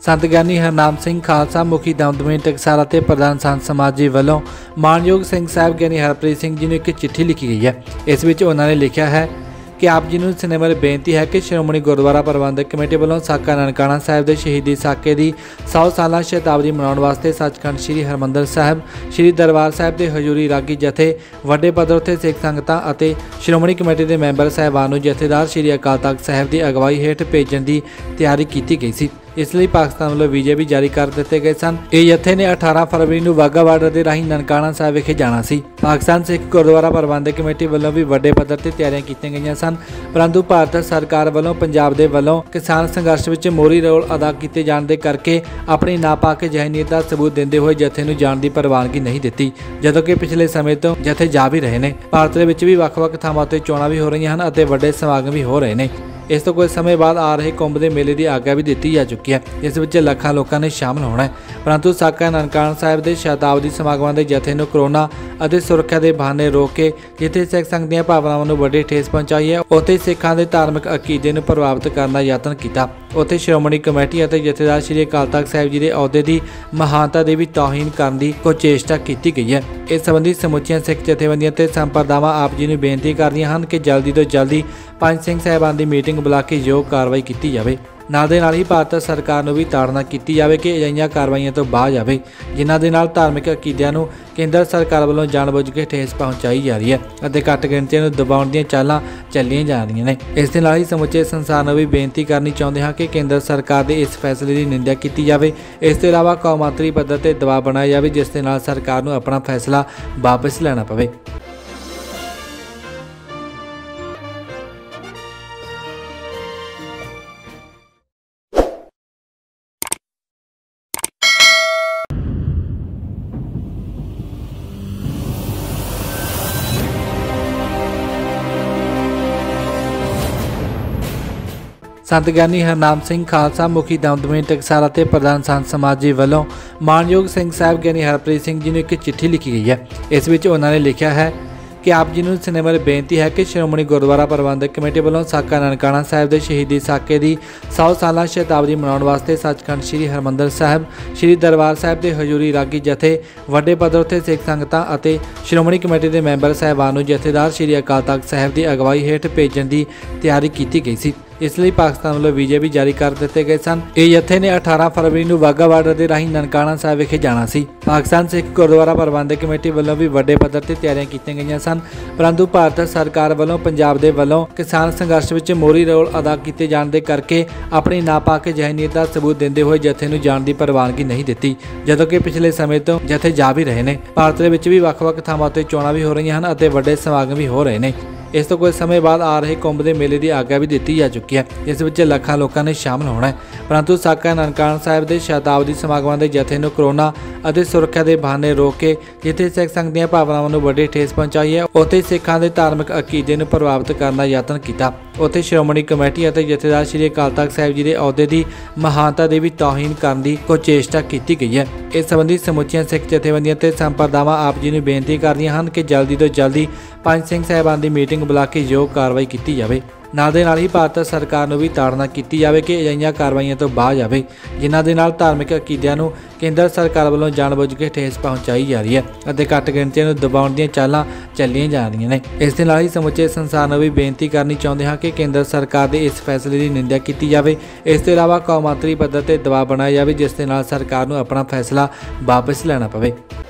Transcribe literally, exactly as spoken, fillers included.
संत ज्ञानी हरनाम सिंह खालसा मुखी दमदमी टकसाल ते प्रधान संत समाज जी वालों मानयोग सिंह साहब ज्ञानी हरप्रीत सिंह जी ने एक चिट्ठी लिखी गई है। इस विच उन्होंने लिखा है कि आप जी नूं सिनेमर बेनती है कि श्रोमणी गुरुद्वारा प्रबंधक कमेटी वालों साका ननकाना साहिब के शहीदी साके की सौ साल शताब्दी मनाउण वास्ते सचखंड श्री हरमंदर साहिब श्री दरबार साहिब के हजूरी रागी जथे वड्डे पद्धर उत्ते सिख संगतां अते श्रोमणी कमेटी के मैंबर साहिबान नूं जथेदार श्री अकाल तख्त साहिब की अगवाई हेठ भेजण की तैयारी की गई सी। इसलिए पाकिस्तान वालों वीजे भी जारी कर दिए गए सन। इह जत्थे ने अठारह फरवरी को वाघा बार्डर के राही ननकाना साहिब विखे जाना सी। पाकिस्तान सिख गुरुद्वारा प्रबंधक कमेटी वालों भी वड्डे पद्धर ते तैयारियां कीतियां गईयां सन, परंतु भारत सरकार वालों पंजाब दे वालों किसान संघर्ष विच मोहरी रोल अदा किए जाने दे करके अपनी नापाक जहनीयत का सबूत देंदे हुए जत्थे नूं जाण दी प्रवानगी नहीं दित्ती, जदों कि पिछले समय तो जत्थे जा भी रहे ने। भारत दे विच भी वख-वख थावां ते चोणां भी हो रही हैं अते वड्डे समागम भी हो रहे हैं। इस तो कुछ समय बाद आ रहे कुंभ के मेले की आग्या भी दी जा चुकी है, जिस विच लखां लोगों ने शामिल होना है। परंतु साका ननकाना साहिब के शताब्दी समागमां के जथे नूं कोरोना ਅਤੇ सुरक्षा के बहाने रोक के जिथे सिख संघ ਦੀਆਂ भावनावां नूं वड्डी ठेस पहुंचाई है, उत्थे सिखां दे धार्मिक अकीदे नूं प्रभावित करने का यतन किया। उत्थे श्रोमणी कमेटी और जथेदार श्री अकाल तख्त साहिब जी के अहुदे की महानता की भी तौहीन करने की कोई चेष्टा की गई है। इस संबंधी समुचिया सिख जथेबंदियां ते संप्रदावां आप जी नूं बेनती कर रही हैं कि जल्दी तो जल्दी पंच सिंह साहिबान की मीटिंग बुला के योग कार्रवाई की जाए। नाल दे नाल ही भारत सरकार नूं भी ताड़ना की जाए कि अजिहियां कार्रवाइयां तो बाहर जाए जिन्हां दे नाल धार्मिक अकीदिਆਂ नूं केंद्र सरकार वालों जानबूझ के ठेस पहुँचाई जा रही है और घट गिणतियां नूं दबाउण दीआं चालां ਚੱਲੀਆਂ जा रही ने। इस दे नाल ही समुचे संसार नूं भी बेनती करनी चाहुंदे हां कि केंद्र सरकार के इस फैसले की निंदा की जाए। इस तों इलावा कौमांतरी पद्धर ते दबाव बनाया जाए जिस दे नाल सरकार नूं अपना फैसला वापस लैना पवे। संत ज्ञानी हरनाम सिंह खालसा मुखी दमदमी टकसाल ते प्रधान संत समाज जी वालों मानयोग सिंह साहब ज्ञानी हरप्रीत सिंह जी ने एक चिट्ठी लिखी गई है। इस विच उन्होंने लिखा है कि आप जी नूं सिनेमर बेनती है कि श्रोमणी गुरुद्वारा प्रबंधक कमेटी वालों साका ननकाना साहिब के शहीदी साके की सौ साल शताब्दी मनाउण वास्ते सचखंड श्री हरमंदर साहिब श्री दरबार साहिब के हजूरी रागी जथे वड्डे पद्धर उत्ते सिख संगतां अते श्रोमणी कमेटी के मैंबर साहिबान नूं जथेदार श्री अकाल तख्त साहिब की अगवाई हेठ भेजण की तैयारी की गई सी। इसलिए पाकिस्तान वालों वीजे भी जारी कर दिए गए सन। इह जत्थे ने अठारह फरवरी को वाघा बार्डर के राही ननकाना साहिब विखे जाना सी। पाकिस्तान सिख गुरुद्वारा प्रबंधक कमेटी वालों भी वड्डे पद्धर ते तैयारियां कीतियां गईयां सन, परंतु भारत सरकार वालों पंजाब दे वालों किसान संघर्ष विच मोहरी रोल अदा किए जाने दे करके अपनी नापाक जहनीयत का सबूत देंदे हुए जथे नूं जाण दी प्रवानगी नहीं दित्ती, जदों कि पिछले समय तो जथे जा भी रहे हैं। भारत दे विच भी वख-वख थावां ते चोणां भी हो रही हैं अते वड्डे समागम भी हो रहे हैं। इस तो कुछ समय बाद आ रहे कुंभ के मेले की आग्या भी दी जा चुकी है, जिस विच लखां लोगों ने शामिल होना है। परंतु साका ननकाना साहिब के शताब्दी समागमां के जथे नूं कोरोना और सुरक्षा के बहाने रोक के जिथे सिख संघ ਦੀਆਂ भावनावां नूं वड्डी ठेस पहुंचाई है, उत्थे सिखां दे धार्मिक अकीदे नूं प्रभावित करने का यतन किया। उत्थे श्रोमणी कमेटी और जथेदार श्री अकाल तख्त साहिब जी के अहुदे की महानता की भी तौहीन करने की कोई चेष्टा की गई है। इस संबंधी समुचिया सिख जथेबंदियां ते संप्रदावां आप जी नूं बेनती कर रही हैं कि जल्दी तो जल्दी पंच सिंह साहिबान की मीटिंग बुला के योग कार्रवाई की जाए। नाल दे नाल ही भारत सरकार नूं भी ताड़ना की जाए कि अजिहियां कार्रवाइयां तो बाहर जाए जिन्हां दे नाल धार्मिक अकीदिਆਂ नूं केंद्र सरकार वालों जानबूझ के ठेस पहुँचाई जा रही है और घट गिणतियां नूं दबाउण दीआं चालां ਚੱਲੀਆਂ जा रही ने। इस दे नाल ही समुचे संसार नूं भी बेनती करनी चाहुंदे हां कि केंद्र सरकार के इस फैसले की निंदा की जाए। इस तों इलावा कौमांतरी पद्धर ते दबाव बनाया जाए जिस दे नाल सरकार नूं अपना फैसला वापस लैना पवे।